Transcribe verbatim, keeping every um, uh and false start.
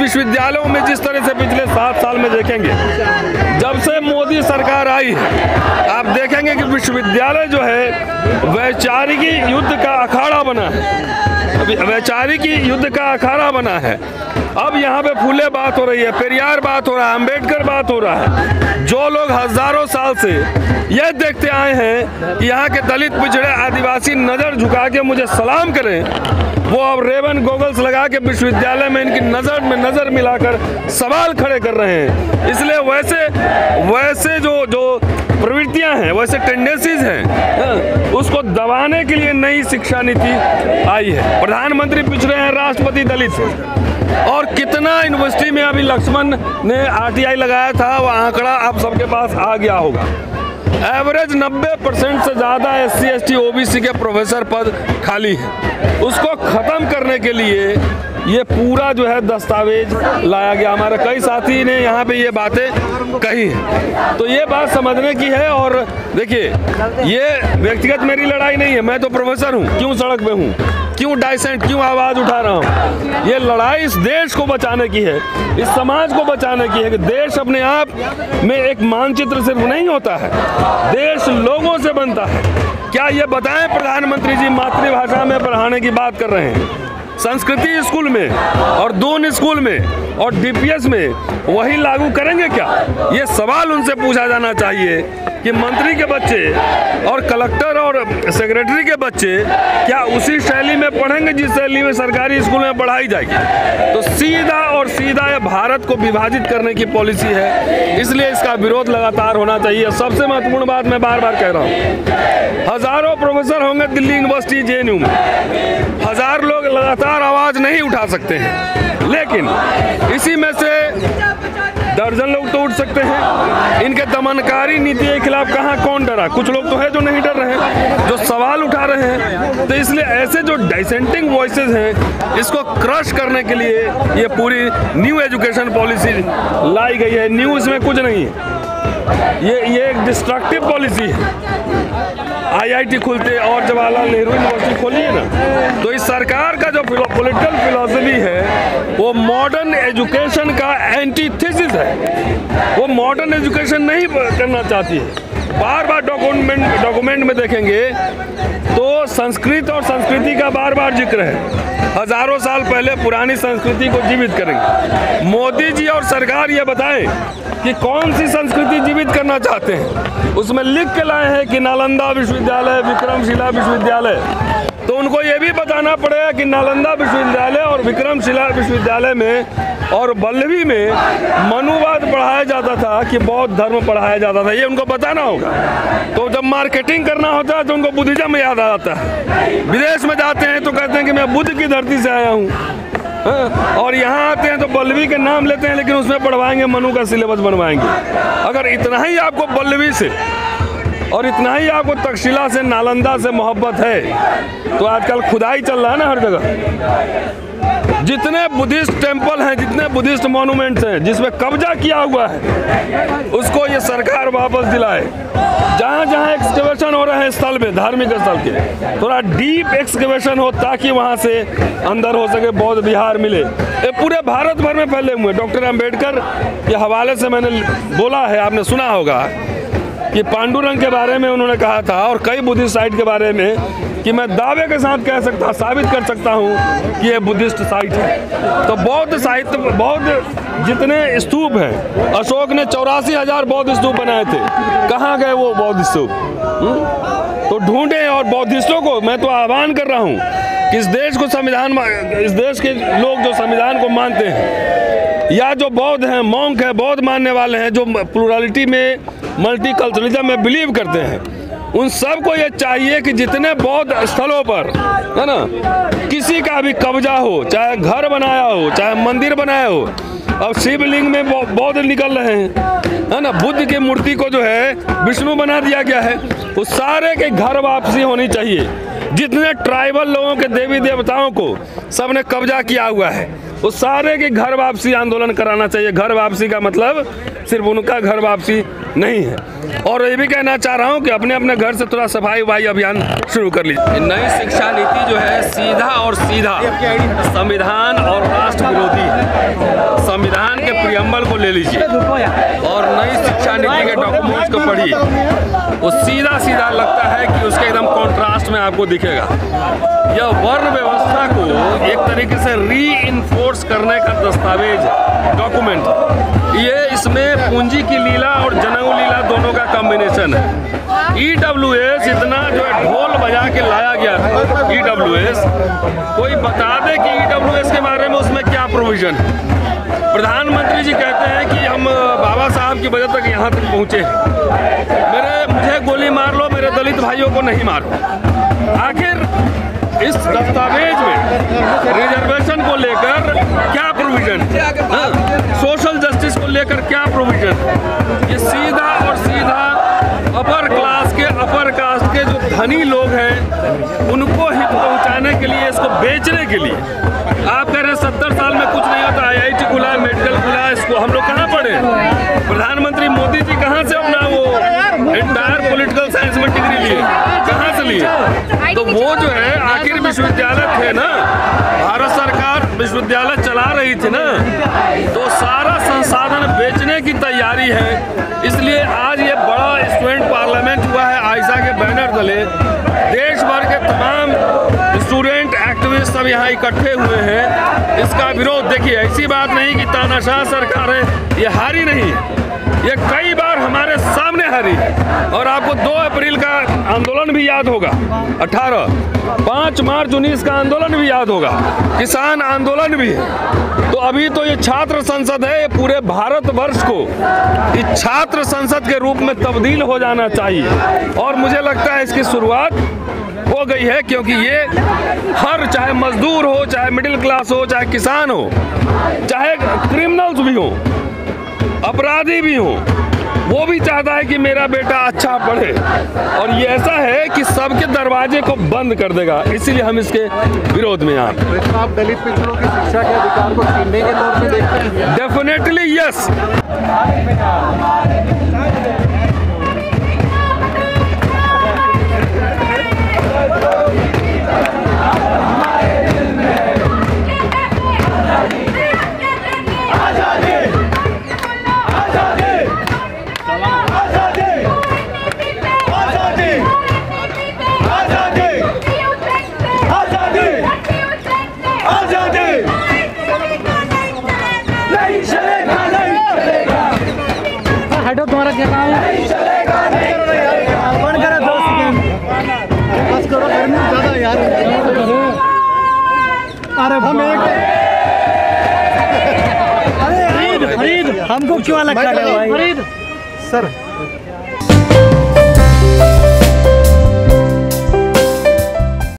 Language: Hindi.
विश्वविद्यालयों में जिस तरह से पिछले सात साल में देखेंगे, जब से मोदी सरकार आई है, आप देखेंगे कि विश्वविद्यालय जो है वैचारिकी युद्ध का अखाड़ा बना है, वैचारिकी युद्ध का अखाड़ा बना है। अब यहाँ पे फूले बात हो रही है, पेरियार बात हो रहा है, अम्बेडकर बात हो रहा है। जो लोग हजारों साल से यह देखते आए हैं कि यहाँ के दलित पिछड़े आदिवासी नज़र झुका के मुझे सलाम करें, वो अब रेवन गोगल्स लगा के विश्वविद्यालय में इनकी नज़र में नज़र मिलाकर सवाल खड़े कर रहे हैं। इसलिए वैसे वैसे जो जो प्रवृत्तियां हैं, वैसे टेंडेंसीज हैं, उसको दबाने के लिए नई शिक्षा नीति आई है। प्रधानमंत्री पिछड़े हैं, राष्ट्रपति दलित हैं। और कितना यूनिवर्सिटी में अभी लक्ष्मण ने आरटीआई लगाया था, वो आंकड़ा आप सबके पास आ गया होगा। एवरेज नब्बे परसेंट से ज़्यादा S C S T O B C के प्रोफेसर पद खाली हैं। उसको ख़त्म करने के लिए ये पूरा जो है दस्तावेज लाया गया। हमारे कई साथी ने यहाँ पे ये बातें कही हैं, तो ये बात समझने की है। और देखिए, ये व्यक्तिगत मेरी लड़ाई नहीं है, मैं तो प्रोफेसर हूँ, क्यों सड़क पे हूँ, क्यों डाइसेंट, क्यों आवाज़ उठा रहा हूँ। ये लड़ाई इस देश को बचाने की है, इस समाज को बचाने की है कि देश अपने आप में एक मानचित्र सिर्फ नहीं होता है, देश लोगों से बनता है। क्या ये बताएं प्रधानमंत्री जी मातृभाषा में पढ़ाने की बात कर रहे हैं, संस्कृति स्कूल में और दून स्कूल में और डी पी एस में वही लागू करेंगे क्या? ये सवाल उनसे पूछा जाना चाहिए कि मंत्री के बच्चे और कलेक्टर और सेक्रेटरी के बच्चे क्या उसी शैली में पढ़ेंगे जिस शैली में सरकारी स्कूल में पढ़ाई जाएगी? तो सीधा और सीधा ये भारत को विभाजित करने की पॉलिसी है, इसलिए इसका विरोध लगातार होना चाहिए। सबसे महत्वपूर्ण बात मैं बार बार कह रहा हूँ, हजारों प्रोफेसर होंगे Delhi university J N U में, हजार लोग लगातार आवाज़ नहीं उठा सकते हैं, लेकिन इसी में से दर्जन लोग तो उठ सकते हैं। इनके दमनकारी नीति के खिलाफ कहाँ कौन डरा? कुछ लोग तो है जो नहीं डर रहे हैं, जो सवाल उठा रहे हैं। तो इसलिए ऐसे जो डिसेंटिंग वॉइसेस हैं, इसको क्रश करने के लिए ये पूरी न्यू एजुकेशन पॉलिसी लाई गई है। न्यू इसमें कुछ नहीं है, ये ये एक डिस्ट्रक्टिव पॉलिसी है। आई आई टी खुलते और जवाहरलाल नेहरू यूनिवर्सिटी खोलिए ना, तो इस सरकार का जो पॉलिटिकल फिलॉसफी है वो मॉडर्न एजुकेशन का एंटीथेसिस है। वो मॉडर्न एजुकेशन नहीं करना चाहती है। बार बार डॉक्यूमेंट डॉक्यूमेंट में देखेंगे तो संस्कृत और संस्कृति का बार बार जिक्र है। हजारों साल पहले पुरानी संस्कृति को जीवित करेंगे। मोदी जी और सरकार ये बताएं कि कौन सी संस्कृति जीवित करना चाहते हैं। उसमें लिख के लाए हैं कि नालंदा विश्वविद्यालय, विक्रमशिला विश्वविद्यालय। तो उनको ये भी बताना पड़ेगा कि नालंदा विश्वविद्यालय और विक्रमशिला विश्वविद्यालय में और बल्लभी में मनुवाद पढ़ाया जाता था कि बौद्ध धर्म पढ़ाया जाता था, ये उनको बताना होगा। तो जब मार्केटिंग करना होता है तो उनको बुद्धिज्म याद आ जाता है। विदेश में जाते हैं तो कहते हैं कि मैं बुद्ध की धरती से आया हूँ, और यहाँ आते हैं तो बल्लवी के नाम लेते हैं, लेकिन उसमें पढ़वाएंगे मनु का सिलेबस बनवाएंगे। अगर इतना ही आपको बल्लवी से और इतना ही आपको तक्षशिला से, नालंदा से मोहब्बत है, तो आजकल खुदाई चल रहा है ना हर जगह। जितने बुद्धिस्ट टेम्पल हैं, जितने बुद्धिस्ट मॉन्यूमेंट्स हैं जिसमें कब्जा किया हुआ है, उसको ये सरकार वापस दिलाए। जहाँ जहाँ एक्सकवेशन हो रहे हैं स्थल में, धार्मिक स्थल के, थोड़ा डीप एक्सकवेशन हो ताकि वहाँ से अंदर हो सके बौद्ध विहार मिले। ये पूरे भारत भर में फैले हुए। डॉक्टर अम्बेडकर के हवाले से मैंने बोला है, आपने सुना होगा कि पांडुरंग के बारे में उन्होंने कहा था, और कई बुद्धिस्ट साइट के बारे में, कि मैं दावे के साथ कह सकता, साबित कर सकता हूँ कि ये बुद्धिस्ट साइट है। तो बौद्ध साहित्य, बौद्ध जितने स्तूप हैं, अशोक ने चौरासी हजार बौद्ध स्तूप बनाए थे, कहाँ गए वो बौद्ध स्तूप? तो ढूंढे। और बौद्धिस्टों को मैं तो आह्वान कर रहा हूँ कि इस देश को संविधान, इस देश के लोग जो संविधान को मानते हैं, या जो बौद्ध हैं, मॉन्क है, बौद्ध मानने वाले हैं, जो प्लुरलिटी में, मल्टीकल्चरलिज्म में बिलीव करते हैं, उन सब को ये चाहिए कि जितने बौद्ध स्थलों पर है ना किसी का भी कब्जा हो, चाहे घर बनाया हो, चाहे मंदिर बनाया हो। अब शिवलिंग में बौद्ध निकल रहे हैं, है ना, बुद्ध की मूर्ति को जो है विष्णु बना दिया गया है। उस सारे के घर वापसी होनी चाहिए। जितने ट्राइबल लोगों के देवी देवताओं को सबने कब्जा किया हुआ है, उस सारे के घर वापसी आंदोलन कराना चाहिए। घर वापसी का मतलब सिर्फ उनका घर वापसी नहीं है। और ये भी कहना चाह रहा हूँ कि अपने अपने घर से थोड़ा सफाई वफाई अभियान शुरू कर लीजिए। नई शिक्षा नीति जो है सीधा और सीधा संविधान और राष्ट्र विरोधी है। संविधान के प्रियम्बल को ले लीजिए और नई शिक्षा नीति के डॉक्यूमेंट्स को पढ़िए, वो सीधा सीधा लगता है कि उसके एकदम कॉन्ट्रास्ट में आपको दिखेगा। यह वर्ण व्यवस्था को एक तरीके से री इन्फोर्स करने का दस्तावेज है, डॉक्यूमेंट। ये इसमें पूंजी की लीला और जनेऊ लीला दोनों का कॉम्बिनेशन है। ई डब्ल्यू एस इतना जो है ढोल बजा के लाया गया था। ई डब्ल्यू एस कोई बता दे कि ई डब्ल्यू एस के बारे में उसमें क्या प्रोविजन है। प्रधानमंत्री जी कहते हैं कि हम बाबा साहब की वजह तक यहाँ तक पहुँचे हैं। मेरे मुझे गोली मार लो, मेरे दलित भाइयों को नहीं मारो। आखिर इस दस्तावेज में रिजर्वेशन को लेकर क्या प्रोविजन, सोशल जस्टिस को लेकर क्या प्रोविजन? ये सीधा और सीधा अपर क्लास के, अपर कास्ट के जो धनी लोग हैं उनको हित पहुंचाने के लिए, इसको बेचने के लिए। आप कह रहे हैं सत्तर साल में कुछ नहीं होता, आई आई टी खुला, मेडिकल खुला, इसको हम लोग कहाँ पढ़े? प्रधानमंत्री मोदी जी कहाँ से अपना वो एंटायर पॉलिटिकल साइंस में डिग्री लिए, कहाँ से लिए? तो वो जो है आखिर विश्वविद्यालय थे ना, भारत सरकार विश्वविद्यालय चला रही थी ना, तो सारा संसाधन बेचने की तैयारी है। इसलिए आज ये बड़ा स्टूडेंट पार्लियामेंट हुआ है, आयशा के बैनर तले देश भर के तमाम स्टूडेंट एक्टिविस्ट सब यहाँ इकट्ठे हुए हैं। इसका विरोध देखिए, ऐसी बात नहीं कि तानाशाह सरकार है, ये हारी नहीं, ये कई बार हमारे सामने हारी। और आपको दो अप्रैल का आंदोलन भी याद होगा, अठारह पाँच मार्च उन्नीस का आंदोलन भी याद होगा, किसान आंदोलन भी है। तो अभी तो ये छात्र संसद है, ये पूरे भारतवर्ष को इस छात्र संसद के रूप में तब्दील हो जाना चाहिए। और मुझे लगता है इसकी शुरुआत हो गई है, क्योंकि ये हर, चाहे मजदूर हो, चाहे मिडिल क्लास हो, चाहे किसान हो, चाहे क्रिमिनल्स भी हो, अपराधी भी हो, वो भी चाहता है कि मेरा बेटा अच्छा पढ़े। और ये ऐसा है कि सबके दरवाजे को बंद कर देगा, इसीलिए हम इसके विरोध में यहाँ। आप दलित पिछड़ों की शिक्षा के अधिकार को छीनने के तौर पे देखते हैं? Definitely yes. हटो, तुम्हारा क्या काम है? कौन करा दोस्त? बस करो, गर्मी ज्यादा यार। अरे हम एक अरे फरीद, हमको क्यों अलग कर रहे हो भाई? फरीद सर